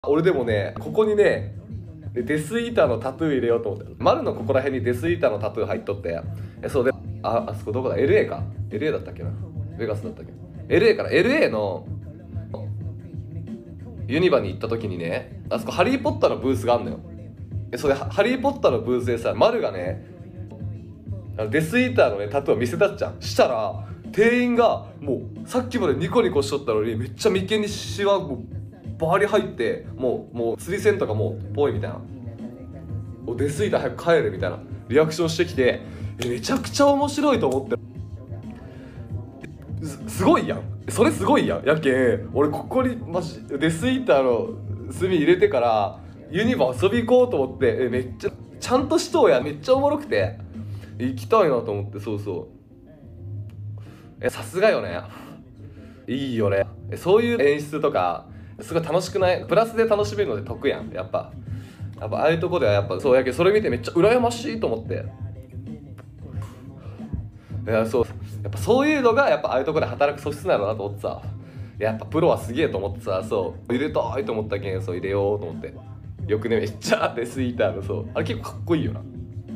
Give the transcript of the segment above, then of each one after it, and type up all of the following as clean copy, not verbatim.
俺でもね、ここにね、デスイーターのタトゥー入れようと思って。丸のここら辺にデスイーターのタトゥー入っとって、そうで、あそこどこだ？ LA か？ LA だったっけな？ベガスだったっけ？ LA から LA のユニバに行った時にね、あそこハリー・ポッターのブースがあんのよ。それハリー・ポッターのブースでさ、丸がね、デスイーターのねタトゥーを見せたっちゃん。したら店員がもうさっきまでニコニコしとったのにめっちゃ眉間にシワもうバリ入って、もう釣り線とかもうぽいみたいな、デスイーター早く帰るみたいなリアクションしてきて、めちゃくちゃ面白いと思って、すごいやん、それすごいやん。やけん俺ここにマジデスイーターの炭入れてからユニバ遊び行こうと思って、めっちゃちゃんとしとうや、めっちゃおもろくて行きたいなと思って。そうそう、さすがよね、いいよね。そういう演出とかすごい楽しくない？プラスで楽しめるので得やん。やっぱああいうとこではやっぱそうやけ、それ見てめっちゃ羨ましいと思って。いや、そう、やっぱそういうのがやっぱああいうとこで働く素質なのなと思ってさ、やっぱプロはすげえと思ってさ、そう入れたいと思ったけん、そう入れようと思って。よくね、めっちゃデスイーターの、そうあれ結構かっこいいよな。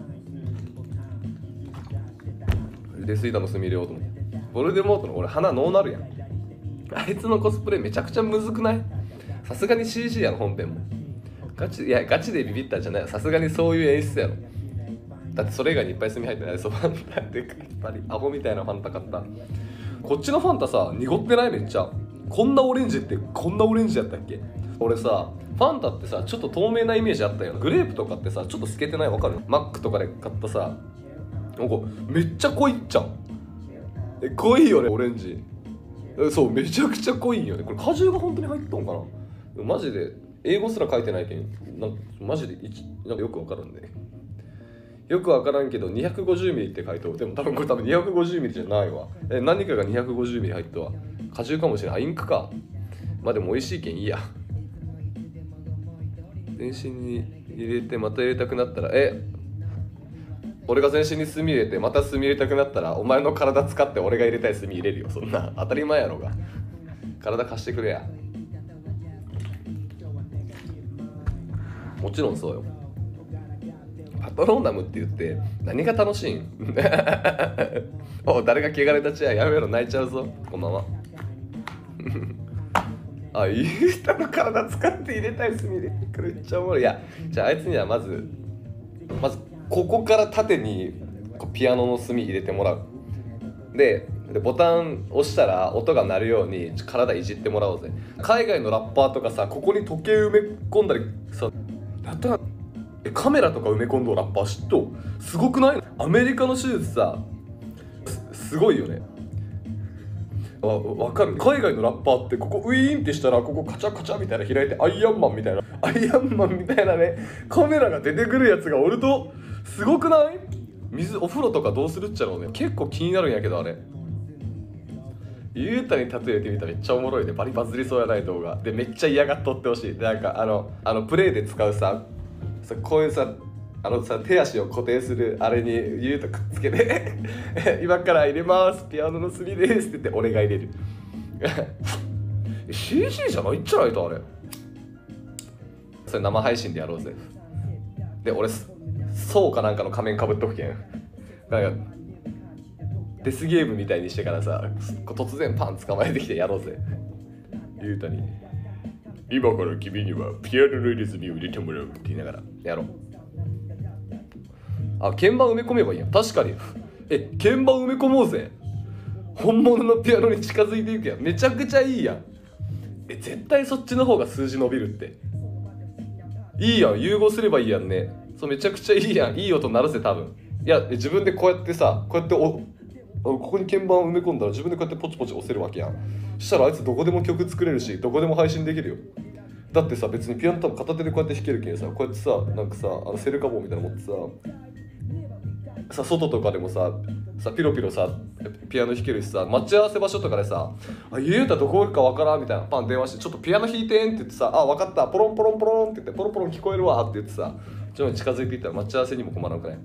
デスイーターの炭入れようと思って。ボルデモートの俺鼻ノーなるやん。あいつのコスプレめちゃくちゃむずくない？さすがに CG やろ本編も。ガチでビビったんじゃない。さすがにそういう演出やろ。だってそれ以外にいっぱい炭入ってない。そう、ファンタでかいパリアホみたいなファンタ買った。こっちのファンタさ濁ってない？めっちゃこんなオレンジってこんなオレンジやったっけ？俺さファンタってさちょっと透明なイメージあったよ。グレープとかってさちょっと透けてない？わかる？マックとかで買ったさ、なんかめっちゃ濃いっちゃん。濃いよねオレンジ。そうめちゃくちゃ濃いよね。これ果汁が本当に入っとんかな。マジで英語すら書いてないけん、なんかマジでなんかよくわからんね。よくわからんけど250ミリって書いてる。でも多分これ250ミリじゃないわ。何かが250ミリ入ったわ。果汁かもしれない。インクか。まあでも美味しいけんいいや。全身に入れてまた入れたくなったら、俺が全身に炭入れてまた炭入れたくなったらお前の体使って俺が入れたい炭入れるよ。そんな当たり前やろが。体貸してくれや。もちろんそうよ。パトローナムって言って何が楽しいん？お誰が汚れたちや、やめろ泣いちゃうぞ。こんばんは。あ、ユータの体使って入れたい炭入れてくれっちゃおもろい。いやじゃああいつにはまずここから縦にピアノの炭入れてもらう。でボタン押したら音が鳴るように体いじってもらおうぜ。海外のラッパーとかさここに時計埋め込んだりさ、やったらカメラとか埋め込んどラッパー知っとすごくない？アメリカの手術さすごいよね。わかる？海外のラッパーってここウィーンってしたらここカチャカチャみたいな開いてアイアンマンみたいなねカメラが出てくるやつがおるとすごくない？お風呂とかどうするっちゃろうね。結構気になるんやけどあれ。ゆうたにタトゥー入れてみたらめっちゃおもろいで、バリバズりそうやない動画でめっちゃ嫌がっとってほしい。でなんかプレイで使うさこういうさ手足を固定するあれにゆうとくっつけて今から入れますピアノの炭ですって言って俺が入れる。CG じゃないっちゃないとあれ。それ生配信でやろうぜ。で俺そうかなんかの仮面かぶっとくけん、なんかデスゲームみたいにしてからさ突然パン捕まえてきてやろうぜ。ゆうたに今から君にはピアノのリズムを入れてもらうって言いながらやろう。あ、鍵盤埋め込めばいいやん。確かに鍵盤埋め込もうぜ。本物のピアノに近づいていくやん。めちゃくちゃいいやん。絶対そっちの方が数字伸びるって。いいやん、融合すればいいやんね。そうめちゃくちゃいいやん。いい音鳴るぜ多分。いや自分でこうやってさこうやってここに鍵盤を埋め込んだら自分でこうやってポチポチ押せるわけやん。したらあいつどこでも曲作れるしどこでも配信できるよ。だってさ別にピアノ多分片手でこうやって弾けるけんさ、こうやってさなんかさセルカ棒みたいなの持って外とかでもさピロピロさピアノ弾けるしさ、待ち合わせ場所とかでさゆうたどこおるかわからんみたいなパン電話してちょっとピアノ弾いてんって言ってさ、あ分かったポロンポロンポロンって言ってポロンポロン聞こえるわって言ってさちょっと近づいていったら待ち合わせにも困らんくない？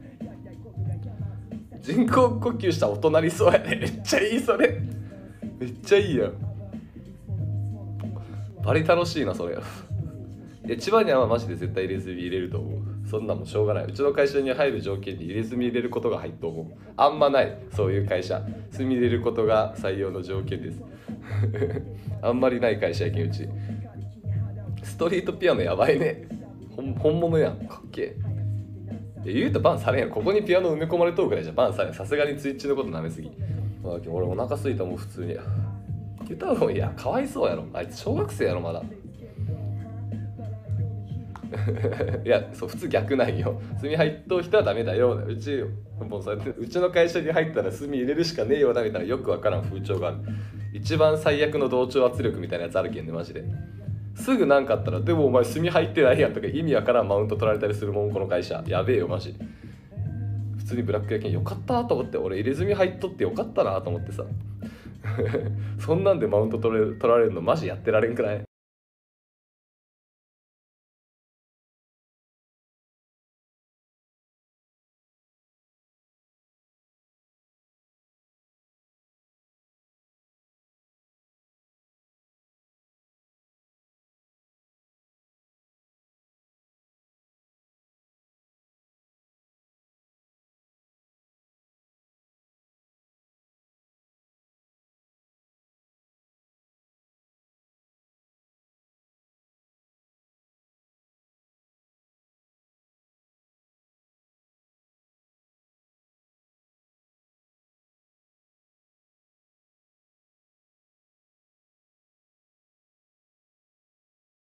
人工呼吸したら音鳴りそうやね。めっちゃいいそれ。めっちゃいいやん。バリ楽しいなそれ。 や千葉にはマジで絶対入れ墨入れると思う。そんなんもしょうがない。うちの会社に入る条件に入れ墨入れることが入ると思う。あんまないそういう会社、墨入れることが採用の条件ですあんまりない会社やけん。うちストリートピアノやばいね。本物やん、かっけえ。言うとバンされんやん。ここにピアノ埋め込まれとるぐらいじゃバンされん。さすがにツイッチのこと舐めすぎ。俺お腹すいたもん普通に。言ったのいやかわいそうやろ、あいつ小学生やろまだいやそう普通逆なんよ。墨入っとう人はダメだよ。うちもうさ、うちの会社に入ったら墨入れるしかねえよなみたいなよくわからん風潮がある。一番最悪の同調圧力みたいなやつあるけんねマジで。すぐなんかあったらでもお前墨入ってないやんとか意味わからんマウント取られたりするもんこの会社。やべえよマジ。普通にブラックやけんよかったと思って。俺入れ墨入っとってよかったなと思ってさそんなんでマウント取られるのマジやってられんくない？